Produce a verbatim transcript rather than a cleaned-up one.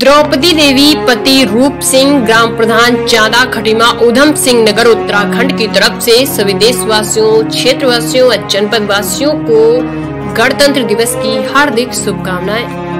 द्रौपदी देवी पति रूप सिंह, ग्राम प्रधान चादा खटीमा, उधम सिंह नगर, उत्तराखंड की तरफ से सभी देशवासियों, क्षेत्रवासियों और जनपद वासियों को गणतंत्र दिवस की हार्दिक शुभकामनाएं।